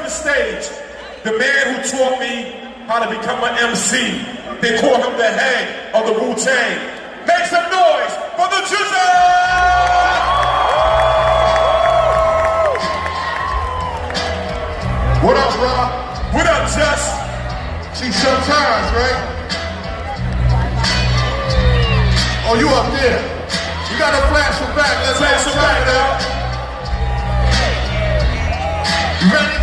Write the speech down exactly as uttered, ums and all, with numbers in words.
the stage, the man who taught me how to become an M C. They call him the head of the Wu-Tang. Make some noise for the G Z A! What up, Rob? What up, Jess? See, sometimes, right? Oh, you up there? You gotta flash them back. Let's flash them back now. You ready?